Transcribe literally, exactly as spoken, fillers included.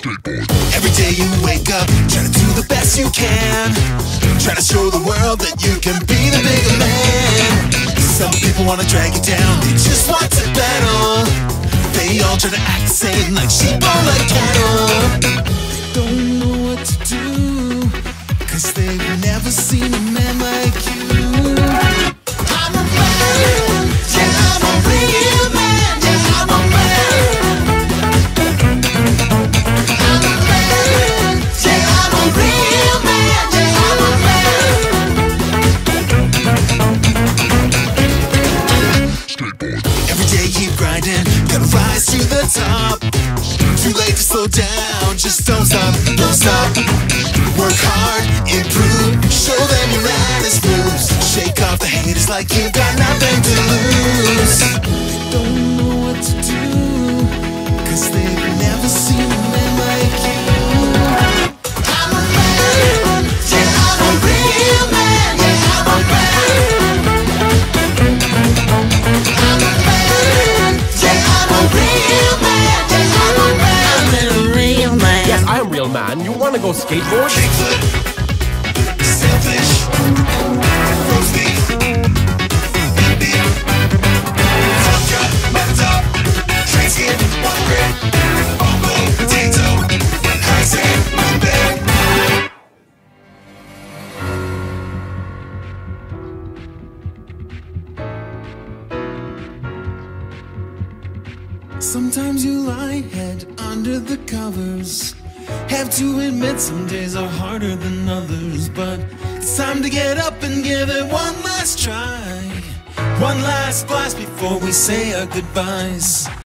skateboard. Every day you wake up, try to do the best you can. Try to show the world that you can be the bigger man. Some people wanna drag you down, they just want to battle. They all try to act the same, like sheep or like cattle. They don't know what to do, cause they've never seen a man like you. I'm a man, yeah, I'm a real man, yeah, I'm a man. I'm a man, yeah, I'm a real man, yeah, I'm a man. Skateboard. Every day keep grinding, gotta rise to the top. Too late to slow down, just don't stop, don't stop. Work hard, improve, show them your latest moves. Shake off the haters like you've got nothing to lose. They don't know what to do, cause they've never seen a man like you. I'm a man, yeah, I'm a real man, yeah, I'm a man. I'm a man, yeah, I'm a real man, yeah, I'm a man. I'm a real man. Yes, I am real man. You wanna go skateboard? Kickflip, sailfish, roast beef, beef beef, front cut, mop top, train skid, one grip, bongo, potato, high sand, moon bag. Sometimes you lie head under the covers. Have to admit some days are harder than others, but it's time to get up and give it one last try. One last blast before we say our goodbyes.